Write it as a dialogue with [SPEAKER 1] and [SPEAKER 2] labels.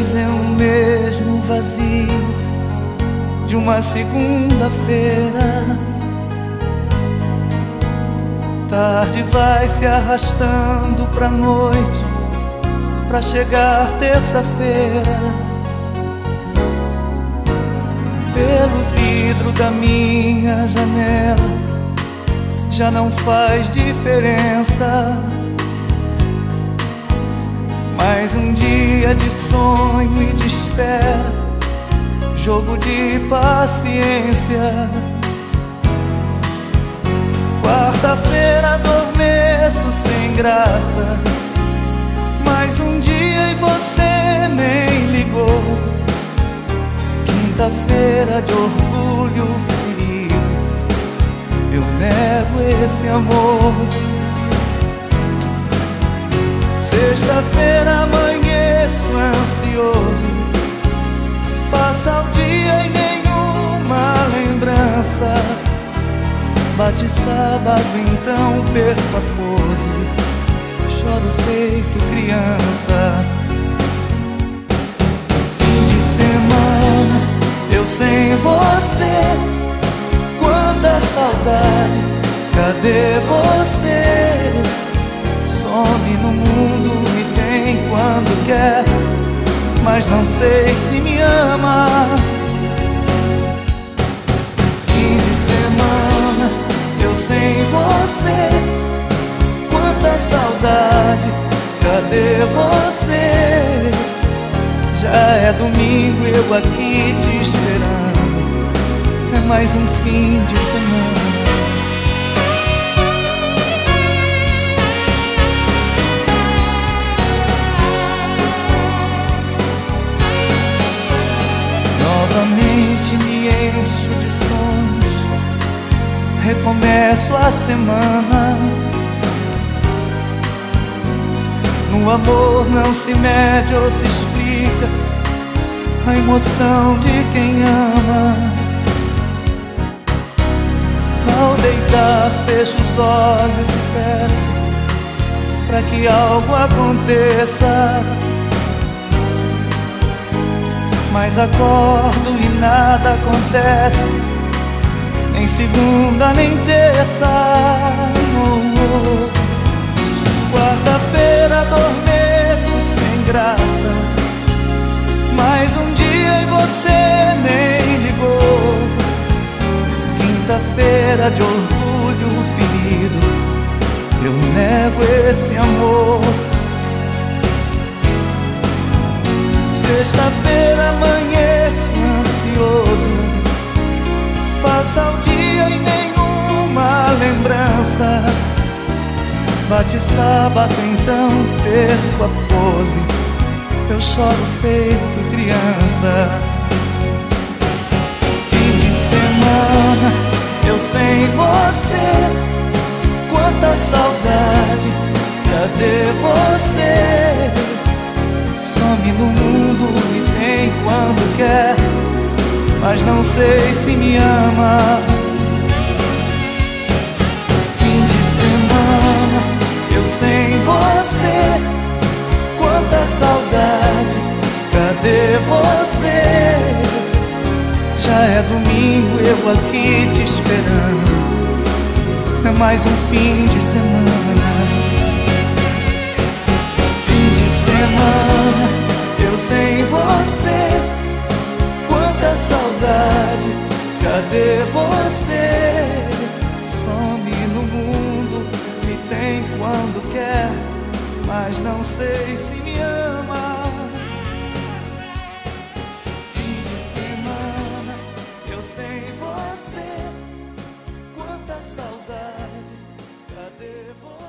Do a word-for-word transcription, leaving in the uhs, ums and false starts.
[SPEAKER 1] vez é o mesmo vazio de uma segunda-feira. Tarde vai se arrastando pra noite, pra chegar terça-feira. Pelo vidro da minha janela já não faz diferença. Mais um dia de sonho e de espera, jogo de paciência. Quarta-feira adormeço sem graça, mais um dia e você nem ligou. Quinta-feira de orgulho ferido, eu nego esse amor. Sexta-feira amanheço ansioso, passa o dia e nenhuma lembrança. Bate sábado, então perco a pose, choro feito criança. Fim de semana, eu sem você, quanta saudade, cadê você? Some no mundo, me tem quando quer, mas não sei se me ama. Fim de semana, eu sem você, quanta saudade, cadê você? Já é domingo, eu aqui te esperando, é mais um fim de semana. Novamente me encho de sonhos, recomeço a semana. No amor não se mede ou se explica a emoção de quem ama. Ao deitar fecho os olhos e peço pra que algo aconteça, mas acordo e nada acontece, nem segunda nem terça. Oh, oh. Quarta-feira adormeço sem graça, mais um dia e você nem ligou. Quinta-feira de orgulho ferido, eu nego esse amor. Sexta-feira amanheço ansioso, passa o dia e nenhuma lembrança. Bate sábado, então perco a pose, eu choro feito criança. Fim de semana, eu sem você, quanta saudade, cadê você? Some no mundo, me tem quando quer, mas não sei se me ama. Fim de semana, eu sem você, quanta saudade, cadê você? Já é domingo, eu aqui te esperando, é mais um fim de semana. Fim de semana, eu sem você, quanta saudade, cadê você? Some no mundo, me tem quando quer, mas não sei se me ama. Fim de semana, eu sem você, quanta saudade, cadê você?